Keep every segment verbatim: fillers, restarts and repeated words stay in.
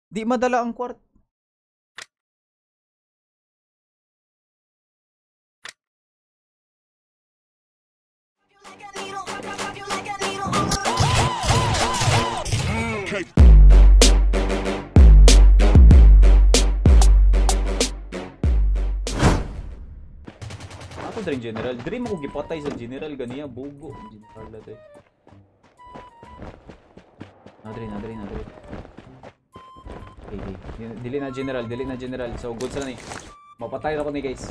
Di madala ang kwart. Ako din general. Diri mo ko gipatay sa general ganiya bugo. General dati. Nadri, nadri, nadri. Okay, okay. Dili na general, dili na general. So good sa na ni. Mapatay ako ni guys.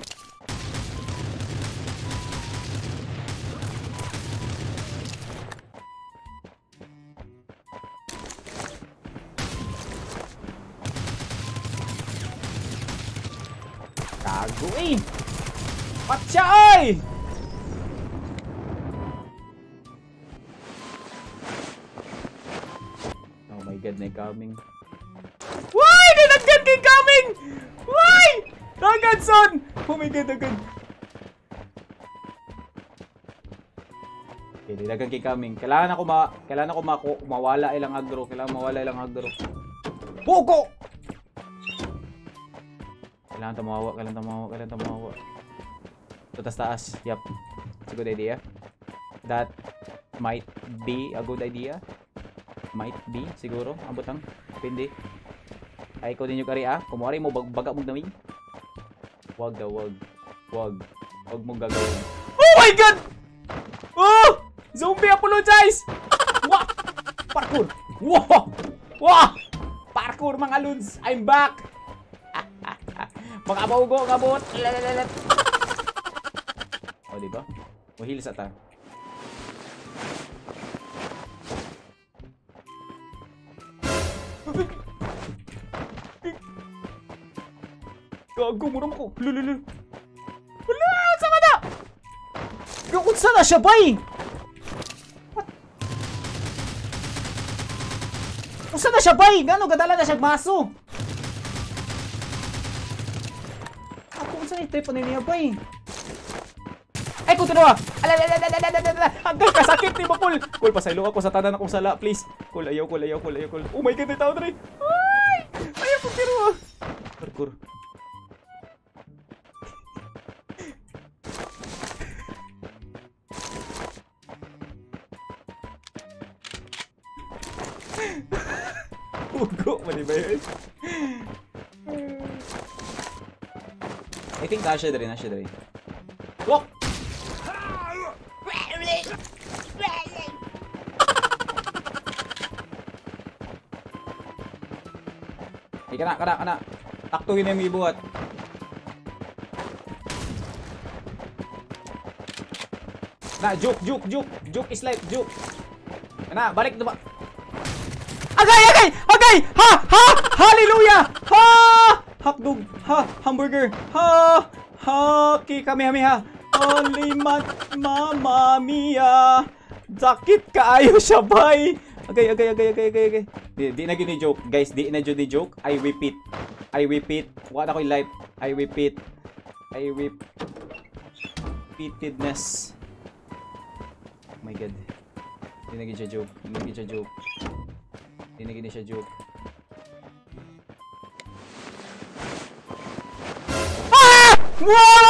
Gago eh! Patsa ay! Oh my god, na coming. Why? Nilagyan kay coming! Why? Agad son! Oh my god, agad. Okay, nilagyan kay coming. Kailangan ako ma... Kailangan ako ma mawala ilang agro. Kailangan mawala ilang agro. Pugo! Kailangan tamawa, kailangan tamawa, kailangan tamawa. Tatas taas. Yup. It's a good idea. That might be a good idea. Might be, siguro. Abot ang. Pindi. Ay, ko din yung kari ah. Kumari mo, bag baga mong daming. Wag daw, wag. Wag. Wag mong gagawin. Oh my god! Oh! Zombie apologize! Wah! Parkour! Wow! Wow! Parkour mga lods! I'm back! Mga abaugo, ngabot. O, diba? Mahil sa ta. Gago, muram ko. Lululu. Wala! Sama na! Unsa na siya, bay? What? Unsa na siya, bay? Gano, gadala na siya baso. Saan ito yung paniniya ba eh? Ay, kung tinawa! Hanggang kasakit ni Bakul! Kul, pasaylo ako sa tanan akong sala, please! Kul, ayaw, kul, ayaw, kul, ayaw, kul. Oh my god, may tao na rin! Ay! Ayaw ko tinawa! Parkour. Ugo, mali ba yun? I think Asha din, Asha din. Walk! Ay, kana, kana, kana. Taktuhin na yung ibuhat. Na, juke, juke, juke. Juke is life, juke. Kana, balik na ba? Agay, agay! Agay! Ha! Ha! Hallelujah! Ha! Hotdog, ha, hamburger, ha, ha, kikamehameha, holy mamma mia, sakit kaayo siya, bay. Agay, agay, agay, agay, agay, agay. Di, di na gini joke, guys, di na jud joke. I repeat, I repeat, what ako live, I repeat, I repeat, repeatedness. Oh my god, di na gini siya joke, di na gini siya joke, di na gini siya joke. Wow!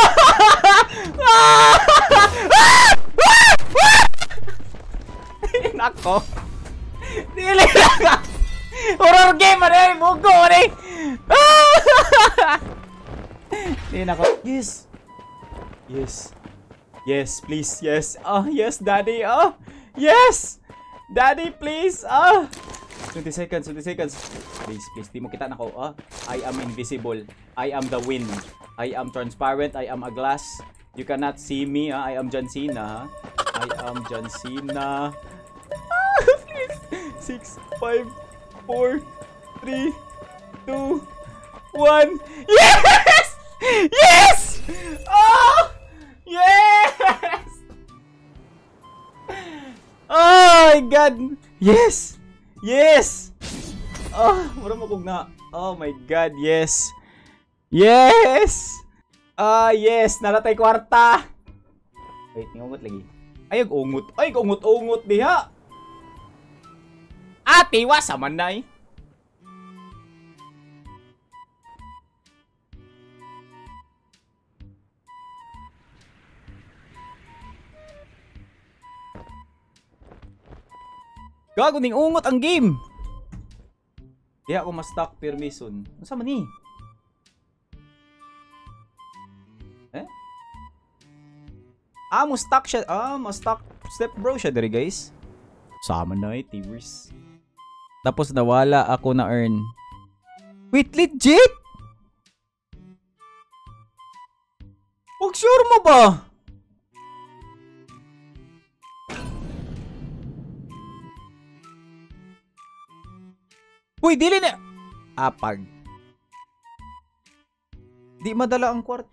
Nako. Dili lang. Horror game ano, bugo ano. Dili nako. Yes. Yes. Yes, please. Yes. Oh, yes, daddy. Oh. Yes. Daddy, please. Oh. twenty seconds, twenty seconds. Please, please. Di mo kita nako. Oh. I am invisible. I am the wind. I am transparent. I am a glass. You cannot see me. Huh? I am John Cena. Huh? I am John Cena. Ah, please. Six, five, four, three, two, one. Yes! Yes! Oh! Yes! Oh my God! Yes! Yes! Oh, mura mo kog na. Oh my God, yes! Yes! Ah, uh, yes! Nalatay kwarta! Wait, ningungot lagi. Ay, ungot. Ay, ungot-ungot diha! Ate, wasa man na eh. Gago ning ungot ang game. Diha ako ma-stock permission. Unsa man ni? Eh? Ah, mo stock siya. Ah, mo stock step bro siya dere guys. Sama na eh, T-Verse. Tapos nawala ako na earn. Wait, legit? Huwag sure mo ba? Uy, dili na. Apag. Di madala ang kwart.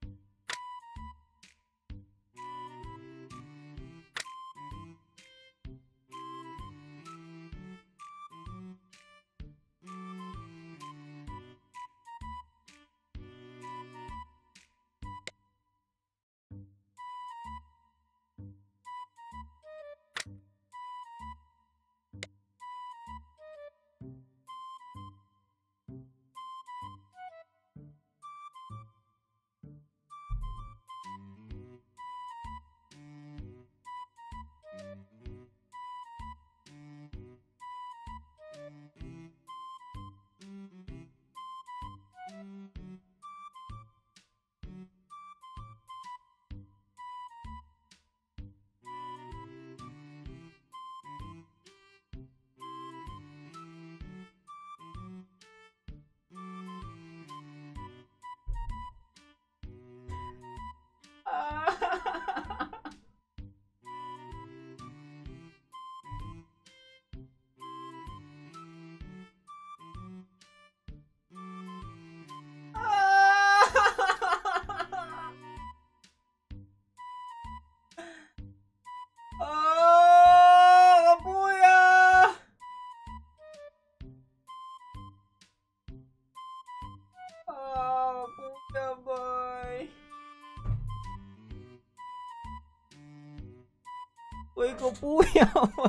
Uy, kapuya.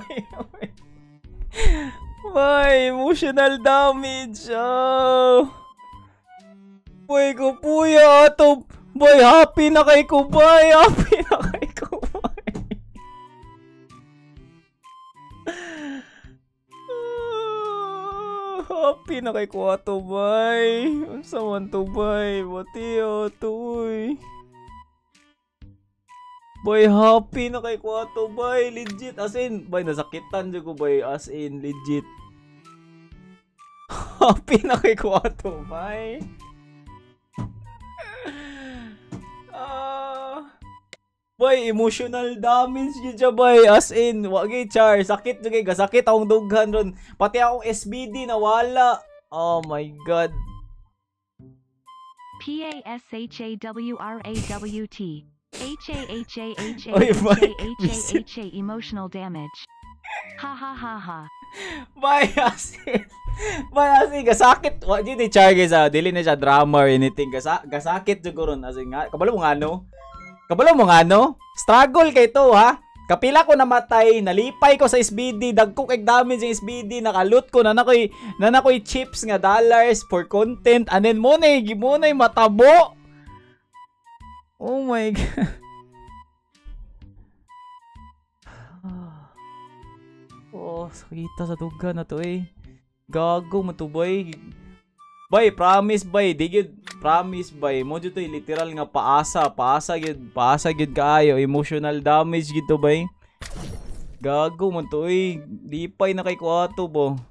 May emotional damage. Oh. Uy, kapuya. Ito. Boy, happy na kay ko, boy. Happy na kay ko, boy. Happy na kay ko ato, boy. Unsa man to, boy? Bati ato, uy. Boy, happy na kay Kuwato, boy. Legit. As in, boy, nasakitan dyan ko, boy. As in, legit. Happy na kay Kuwato, boy. uh, boy, emotional damage yun dyan, boy. As in, wagi, char. Sakit dyan, kay sakit akong dughan ron. Pati akong S B D nawala. Oh my God. P A S H A W R A W T. H A H A H A Oy, H Mike, A H A H A emotional damage. Ha ha ha ha. Bayasin. Bayasin. Gasakit. Wag yun ni Char guys ha. Dili na siya drama or anything. Gasa gasakit siguro. As in nga. Kabalo mo nga no? Kabalo mo nga no? Struggle kay to ha. Kapila ko namatay. Nalipay ko sa S B D. Dagko kay damage yung S B D. Nakalut ko. Nanakoy, nanakoy chips nga dollars for content. Anen mo na eh. Gimunay matabo. Oh my God. Oh, sakita sa duga na to eh. Gago mo to, boy. Boy, promise, boy. Digid, promise, boy. Mo dito literal nga paasa. Paasa gid, paasa gid kaayo. Emotional damage gid to, boy. Gago mo to eh. Lipay na kay Kuwato, bo.